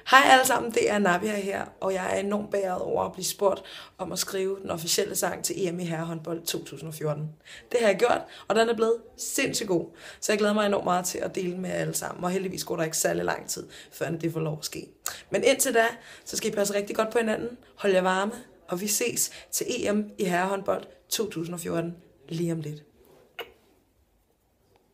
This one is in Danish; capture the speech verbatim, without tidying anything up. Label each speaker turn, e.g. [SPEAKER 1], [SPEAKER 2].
[SPEAKER 1] Hej alle sammen, det er Nabia her, og jeg er enormt beæret over at blive spurgt om at skrive den officielle sang til E M i herrehåndbold to tusind og fjorten. Det har jeg gjort, og den er blevet sindssygt god, så jeg glæder mig enormt meget til at dele med jer alle sammen, og heldigvis går der ikke særlig lang tid, før det får lov at ske. Men indtil da, så skal I passe rigtig godt på hinanden, hold jer varme, og vi ses til E M i herrehåndbold to tusind og fjorten lige om lidt.